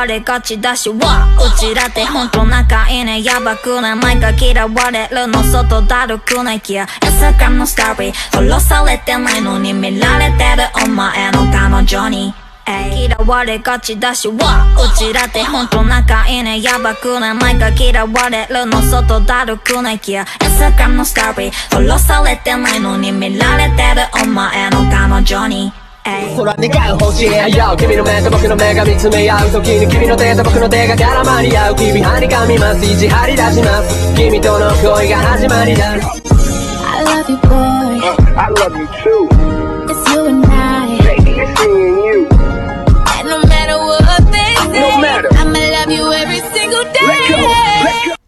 われがちだしうちらってほんと仲いいねやばくない毎回嫌われるの外だるくない気や朝からのストーリー殺されてないのに見られてるお前の彼女に嫌われがちだしうちらってほんと仲いいねやばくない毎回嫌われるの外だるくない気や朝からのストーリー殺されてないのに見られてるお前の彼女に空願う星へ君の目と僕の目が見つめ合う時に君の手と僕の手が絡まり合う君はにかみます意地張り出します君との恋が始まりだ I love you boy I love you too It's you and I Baby it's me and you And no matter what they say No matter I'ma love you every single day Let go Let go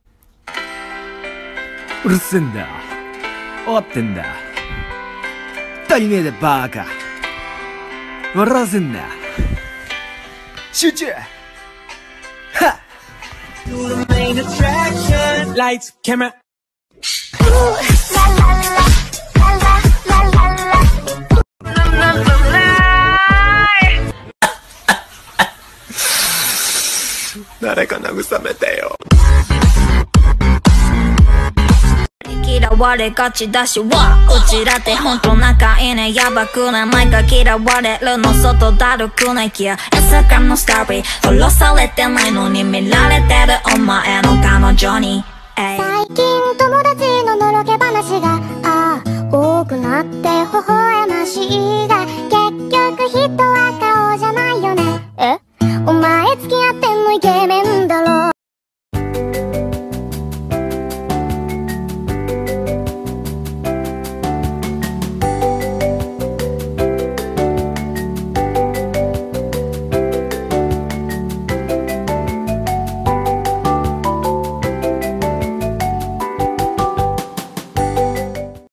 うるせえんだよ終わってんだよ足りねえでバーカ笑わせんな集中はっ To the main attraction Lights, camera 誰か慰めてよ嫌われがちだしうちらってほんと仲いいねやばくない毎回嫌われるの外だるくない気や朝からのストーリー殺されてないのに見られてるお前の彼女に最近友達ののろけ話が多くなって微笑ましいが結局一